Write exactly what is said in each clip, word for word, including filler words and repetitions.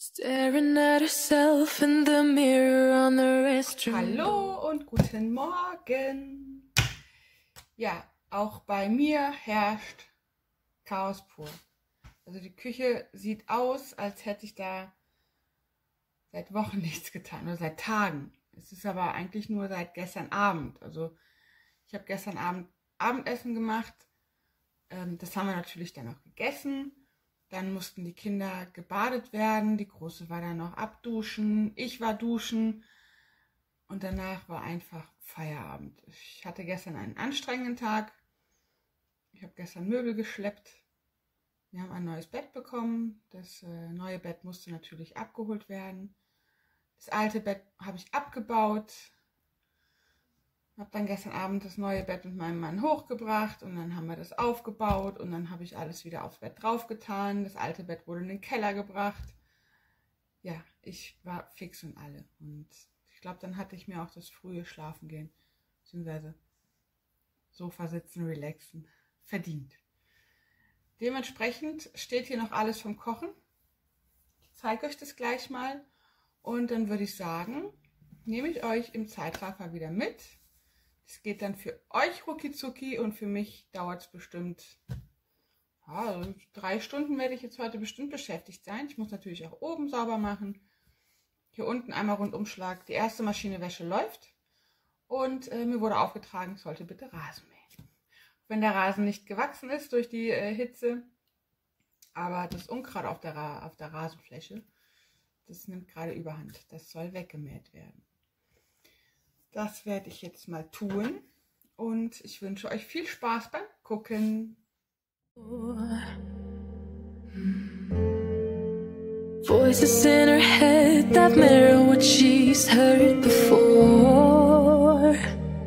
Staring at herself in the mirror on the restroom. Hallo und guten Morgen. Ja, auch bei mir herrscht Chaos pur. Also die Küche sieht aus, als hätte ich da seit Wochen nichts getan oder seit Tagen. Es ist aber eigentlich nur seit gestern Abend. Also ich habe gestern Abend Abendessen gemacht. Ähm, das haben wir natürlich dann auch gegessen. Dann mussten die Kinder gebadet werden. Die Große war dann noch abduschen. Ich war duschen. Und danach war einfach Feierabend. Ich hatte gestern einen anstrengenden Tag. Ich habe gestern Möbel geschleppt. Wir haben ein neues Bett bekommen. Das äh, neue Bett musste natürlich abgeholt werden. Das alte Bett habe ich abgebaut. Habe dann gestern Abend das neue Bett mit meinem Mann hochgebracht und dann haben wir das aufgebaut und dann habe ich alles wieder aufs Bett draufgetan. Das alte Bett wurde in den Keller gebracht. Ja, ich war fix und alle. Und ich glaube, dann hatte ich mir auch das frühe Schlafen gehen, beziehungsweise Sofa sitzen, relaxen, verdient. Dementsprechend steht hier noch alles vom Kochen. Ich zeige euch das gleich mal und dann würde ich sagen, nehme ich euch im Zeitraffer wieder mit. Es geht dann für euch rucki-zucki und für mich dauert es bestimmt, ja, drei Stunden werde ich jetzt heute bestimmt beschäftigt sein. Ich muss natürlich auch oben sauber machen. Hier unten einmal Rundumschlag. Die erste Maschinenwäsche läuft und äh, mir wurde aufgetragen, ich sollte bitte Rasen mähen. Wenn der Rasen nicht gewachsen ist durch die äh, Hitze, aber das Unkraut auf der, Ra auf der Rasenfläche, das nimmt gerade überhand. Das soll weggemäht werden. Das werde ich jetzt mal tun und ich wünsche euch viel Spaß beim Gucken. Voices in her head that mirror what she's heard before.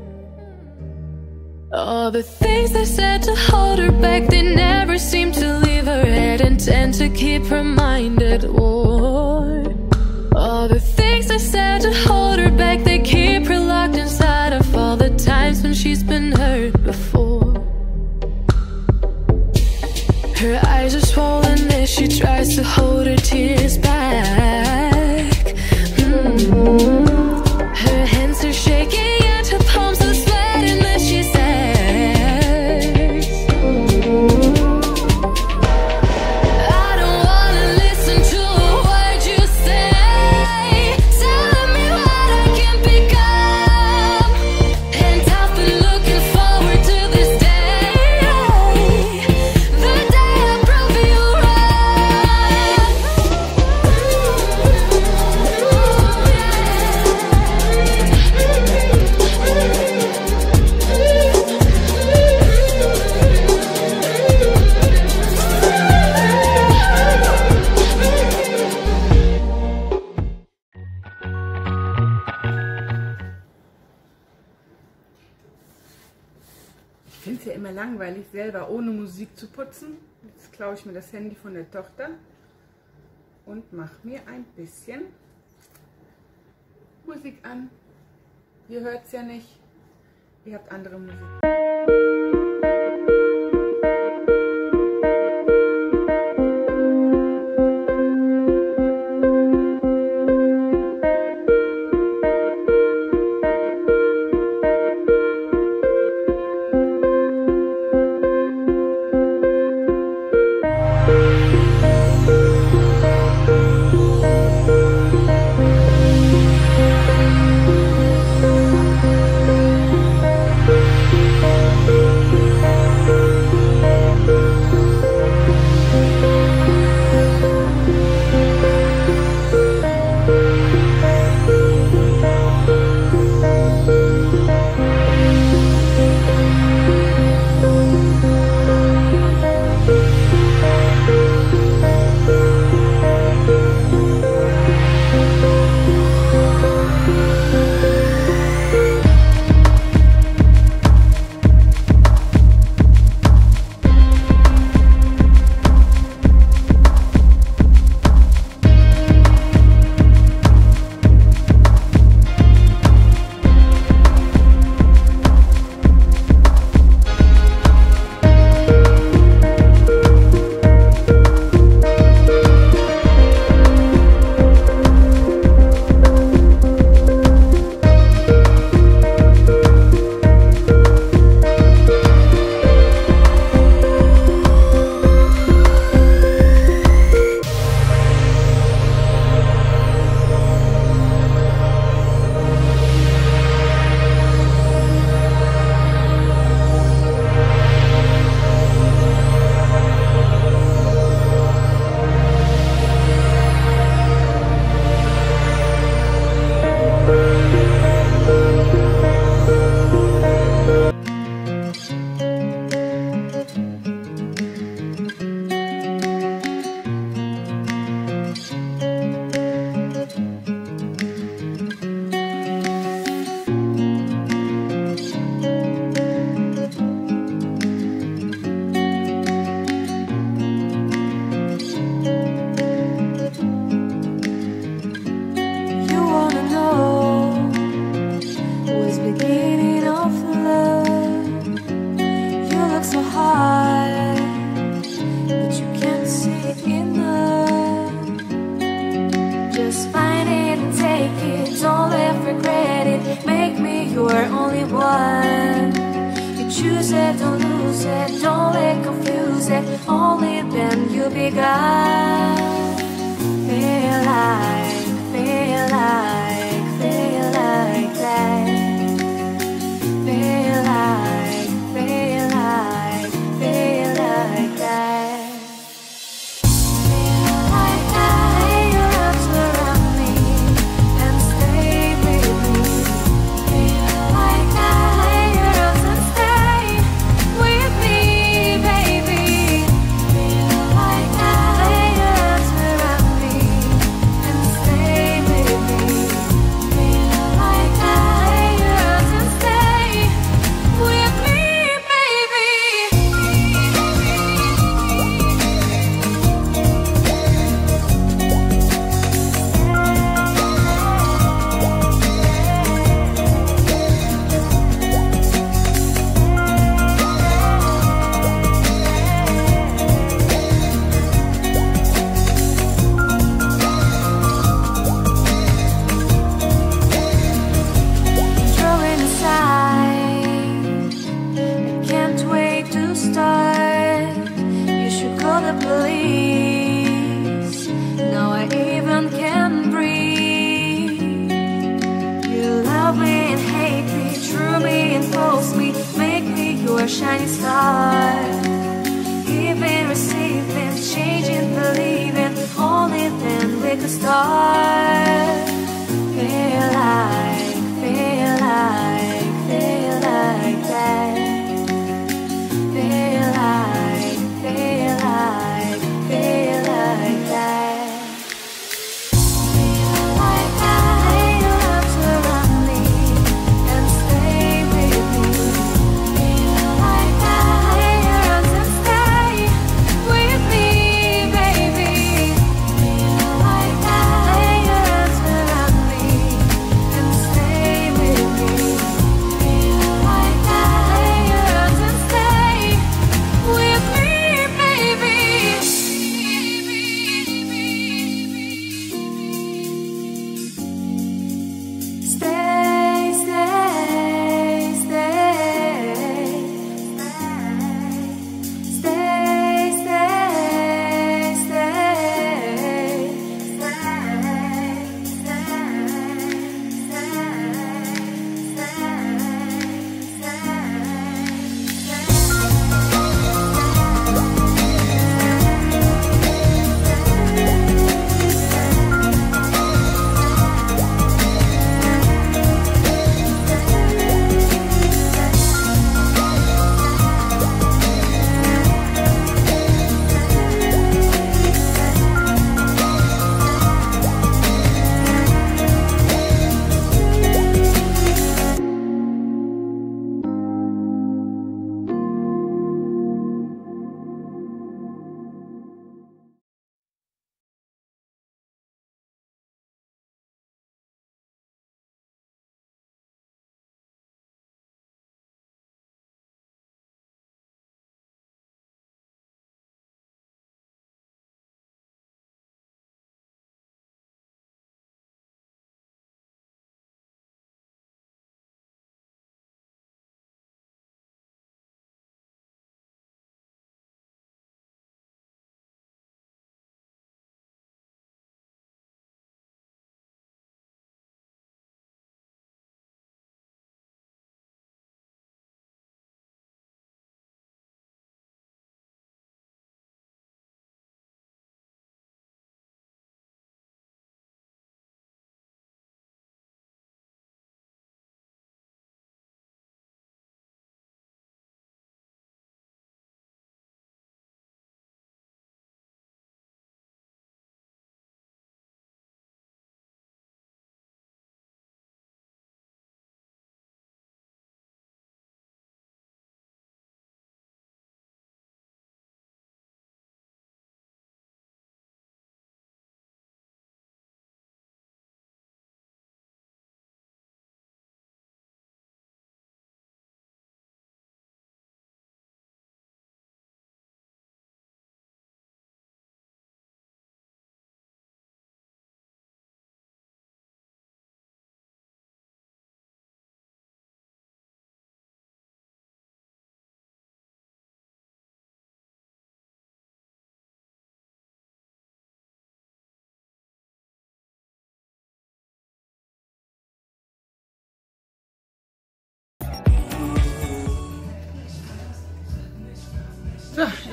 All the things they said to hold her back, they never seem to leave her head and tend to keep her mind at war. All the things they said to hold her back, they keep her locked inside of all the times when she's been hurt before. Her eyes are swollen as she tries to hold her tears back. Mm-hmm. Her hands are shaking and her palms are sweating as she says, I don't wanna listen to a word you say, telling me what I can become. And I've been looking forward to this day, the day I prove you Ich finde es ja immer langweilig, selber ohne Musik zu putzen. Jetzt klaue ich mir das Handy von der Tochter und mache mir ein bisschen Musik an. Ihr hört es ja nicht, ihr habt andere Musik. it, make me your only one. You choose it, don't lose it, don't let confuse it. Only then you begun. Feel like, feel like, feel like that. Feel like, feel like, feel like that. Feel like that, your arms around me and stay with me. Feel like that, your arms and stay with me, baby. Feel like that, your arms around me and stay with me. Feel like that, your arms and stay with me, baby. Drawing aside, I can't wait to start. You should call the police. Now I even can breathe. You love me and hate me, true me and false me, make me your shining star. Giving, receiving, changing, believing, only then we could start. Feel like, feel like, feel like that. Feel like, feel like, feel like that. Feel like that, your arms around me and stay with me. Feel like that, your arms and stay with me, baby. Feel like that, your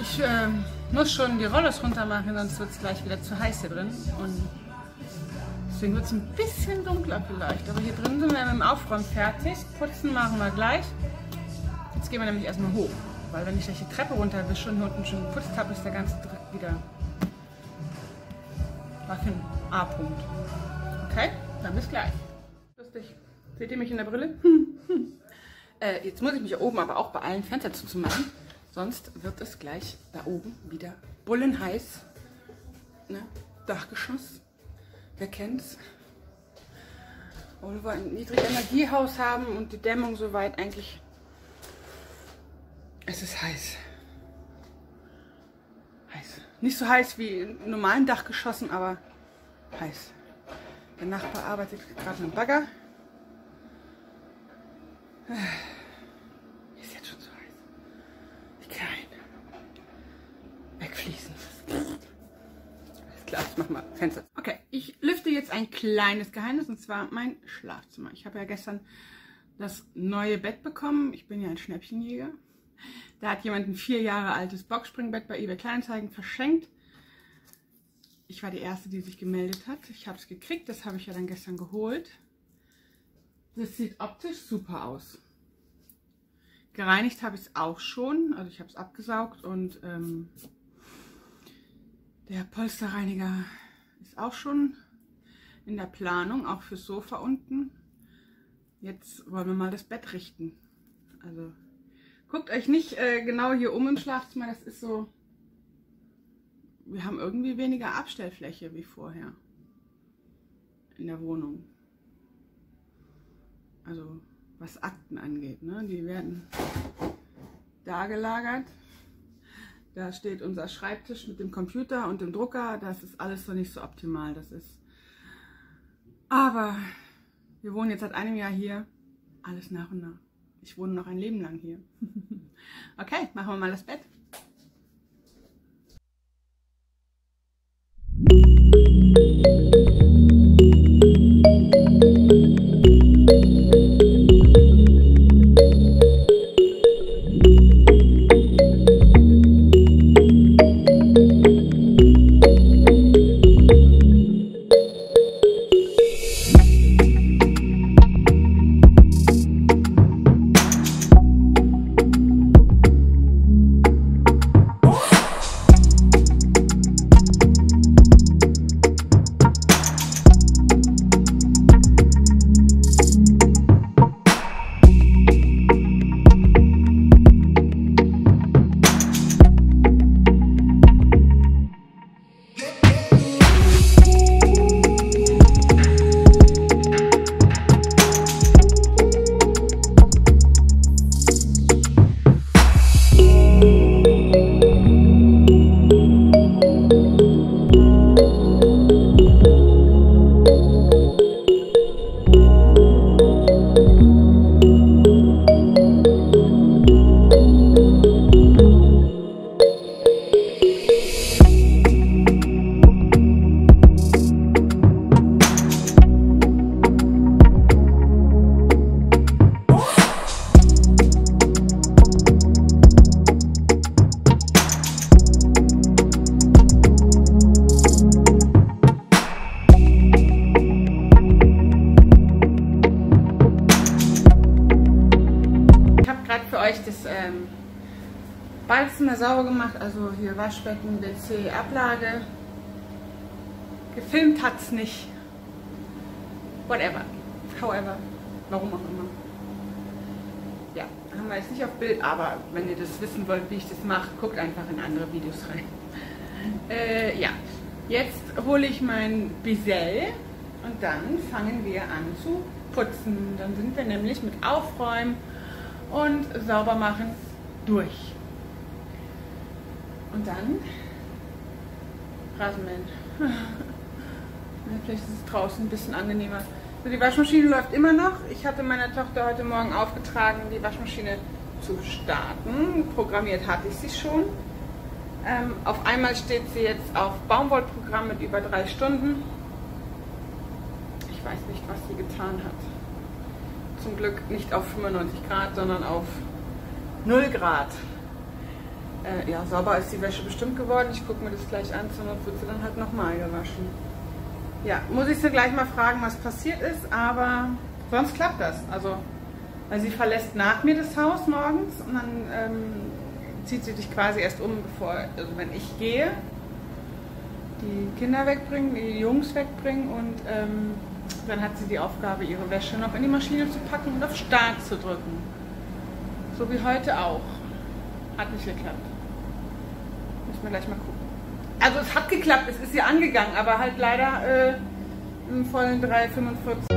Ich äh, muss schon die Rollos runter machen, sonst wird es gleich wieder zu heiß hier drin. Und deswegen wird es ein bisschen dunkler vielleicht. Aber hier drin sind wir mit dem Aufräumen fertig. Putzen machen wir gleich. Jetzt gehen wir nämlich erstmal hoch. Weil wenn ich gleich die Treppe runterwische und unten schon geputzt habe, ist der ganze Dreck wieder war für einen A-Punkt. Okay, dann bis gleich. Lustig. Seht ihr mich in der Brille? äh, jetzt muss ich mich hier oben aber auch bei allen Fenstern zuzumachen. Sonst wird es gleich da oben wieder bullenheiß. Ne? Dachgeschoss. Wer kennt's? Obwohl wir ein Niedrigenergiehaus haben und die Dämmung soweit eigentlich. Es ist heiß. Heiß. Nicht so heiß wie in normalen Dachgeschossen, aber heiß. Der Nachbar arbeitet gerade mit dem Bagger. Ist jetzt schon so heiß. Ich kann wegfließen. Alles klar, ich mach mal Fenster. Okay, ich lüfte jetzt ein kleines Geheimnis, und zwar mein Schlafzimmer. Ich habe ja gestern das neue Bett bekommen. Ich bin ja ein Schnäppchenjäger. Da hat jemand ein vier Jahre altes Boxspringbett bei eBay Kleinanzeigen verschenkt. Ich war die Erste, die sich gemeldet hat. Ich habe es gekriegt, das habe ich ja dann gestern geholt. Das sieht optisch super aus. Gereinigt habe ich es auch schon, also ich habe es abgesaugt und ähm, der Polsterreiniger ist auch schon in der Planung, auch fürs Sofa unten. Jetzt wollen wir mal das Bett richten. Also guckt euch nicht äh, genau hier um im Schlafzimmer, das ist so, wir haben irgendwie weniger Abstellfläche wie vorher in der Wohnung. Also was Akten angeht, ne? Die werden da gelagert. Da steht unser Schreibtisch mit dem Computer und dem Drucker. Das ist alles so nicht so optimal. Das ist. Aber wir wohnen jetzt seit einem Jahr hier. Alles nach und nach. Ich wohne noch ein Leben lang hier. Okay, machen wir mal das Bett. Badezimmer sauber gemacht, also hier Waschbecken, W C, Ablage. Gefilmt hat es nicht. Whatever. However. Warum auch immer. Ja, haben wir jetzt nicht auf Bild, aber wenn ihr das wissen wollt, wie ich das mache, guckt einfach in andere Videos rein. Äh, ja, jetzt hole ich mein Bisell und dann fangen wir an zu putzen. Dann sind wir nämlich mit Aufräumen und Saubermachen durch. Und dann Rasenmähen. Vielleicht ist es draußen ein bisschen angenehmer. So, die Waschmaschine läuft immer noch. Ich hatte meiner Tochter heute Morgen aufgetragen, die Waschmaschine zu starten. Programmiert hatte ich sie schon. Ähm, auf einmal steht sie jetzt auf Baumwollprogramm mit über drei Stunden. Ich weiß nicht, was sie getan hat. Zum Glück nicht auf fünfundneunzig Grad, sondern auf null Grad. Äh, ja, sauber ist die Wäsche bestimmt geworden. Ich gucke mir das gleich an, sondern wird sie dann halt nochmal gewaschen. Ja, muss ich sie gleich mal fragen, was passiert ist, aber sonst klappt das. Also, weil sie verlässt nach mir das Haus morgens und dann ähm, zieht sie sich quasi erst um, bevor, also wenn ich gehe, die Kinder wegbringen, die Jungs wegbringen und ähm, dann hat sie die Aufgabe, ihre Wäsche noch in die Maschine zu packen und auf Start zu drücken. So wie heute auch. Hat nicht geklappt. Müssen wir gleich mal gucken. Also es hat geklappt, es ist ja angegangen, aber halt leider äh, im vollen drei fünfundvierzig.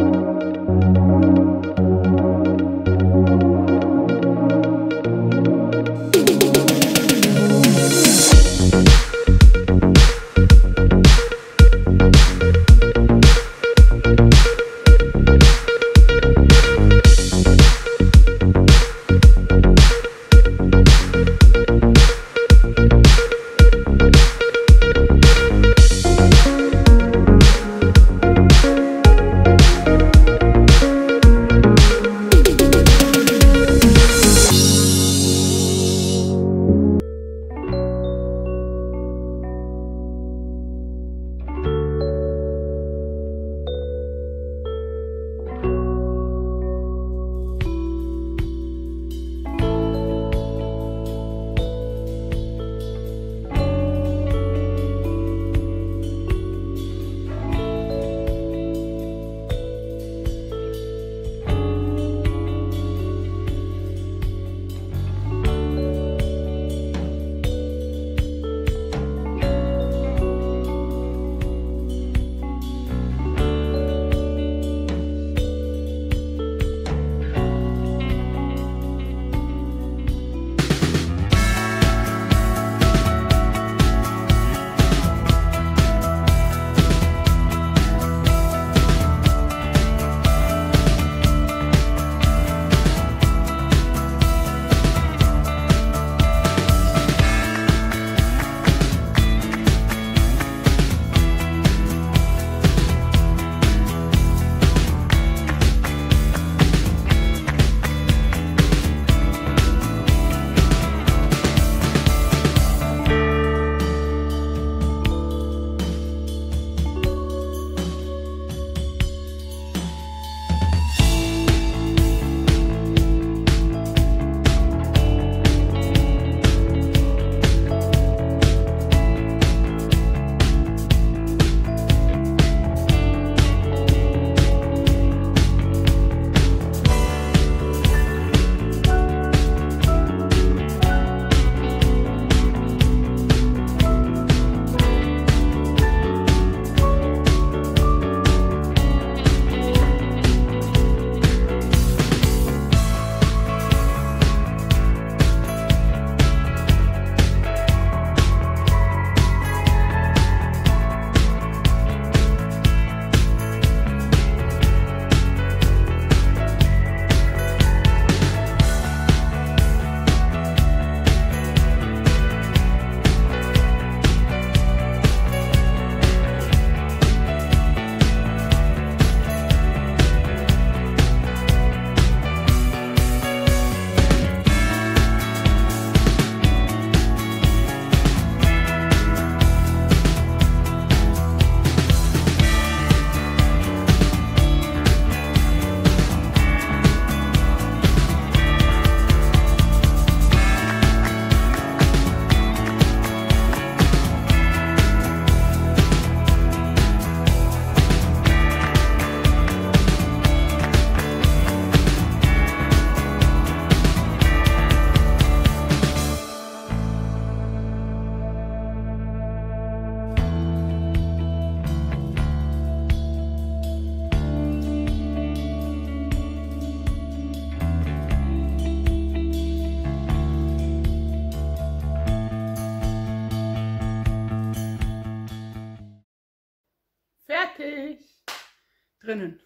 Fertig. Drinnen.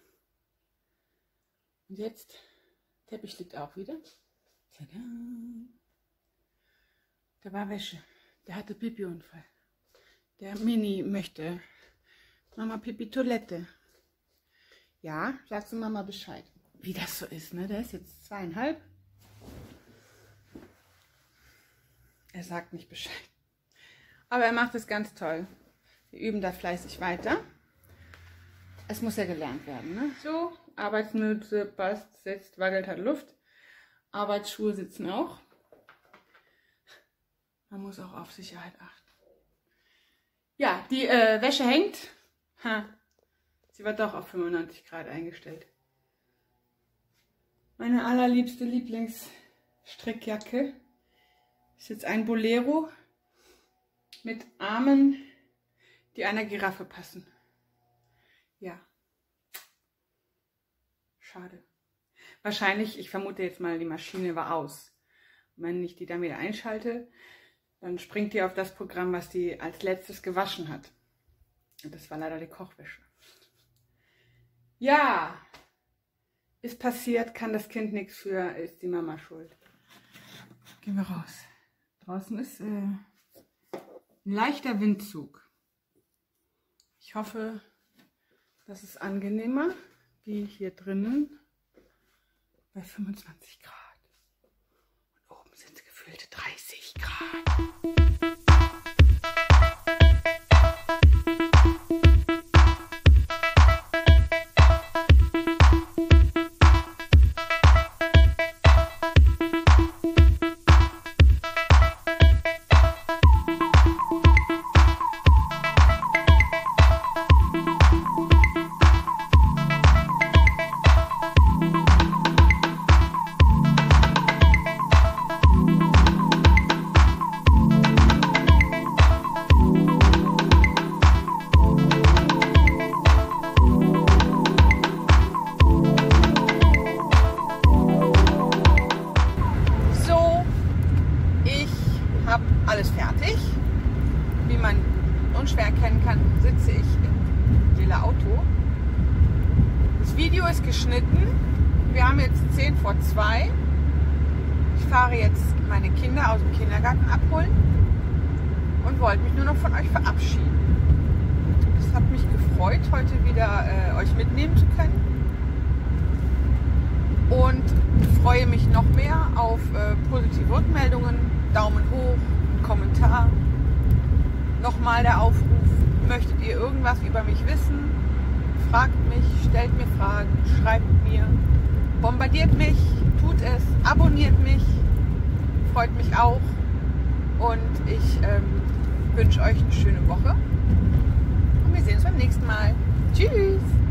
Und jetzt, Teppich liegt auch wieder. Tada. Da war Wäsche. Der hatte Pipi-Unfall. Der Mini möchte. Mama Pipi Toilette. Ja, sagst du Mama Bescheid. Wie das so ist, ne? Der ist jetzt zweieinhalb. Er sagt nicht Bescheid. Aber er macht es ganz toll. Wir üben da fleißig weiter. Es muss ja gelernt werden, ne? So, Arbeitsmütze passt, sitzt, wackelt, hat Luft. Arbeitsschuhe sitzen auch. Man muss auch auf Sicherheit achten. Ja, die äh, Wäsche hängt. Ha. Sie war doch auf fünfundneunzig Grad eingestellt. Meine allerliebste Lieblingsstrickjacke ist jetzt ein Bolero mit Armen, die einer Giraffe passen. Ja. Schade. Wahrscheinlich, ich vermute jetzt mal, die Maschine war aus. Und wenn ich die dann wieder einschalte, dann springt die auf das Programm, was die als letztes gewaschen hat. Und das war leider die Kochwäsche. Ja, ist passiert, kann das Kind nichts für, ist die Mama schuld. Gehen wir raus. Draußen ist äh, ein leichter Windzug. Ich hoffe, das ist angenehmer wie hier drinnen bei fünfundzwanzig Grad. Und oben sind es gefühlte dreißig Grad. Alles fertig. Wie man unschwer erkennen kann, sitze ich im lila Auto. Das Video ist geschnitten. Wir haben jetzt zehn vor zwei. Ich fahre jetzt meine Kinder aus dem Kindergarten abholen und wollte mich nur noch von euch verabschieden. Es hat mich gefreut, heute wieder äh, euch mitnehmen zu können. Und freue mich noch mehr auf äh, positive Rückmeldungen, Daumen hoch, Kommentar. Nochmal der Aufruf, möchtet ihr irgendwas über mich wissen? Fragt mich, stellt mir Fragen, schreibt mir, bombardiert mich, tut es, abonniert mich, freut mich auch. Und ich ähm, wünsche euch eine schöne Woche. Und wir sehen uns beim nächsten Mal. Tschüss!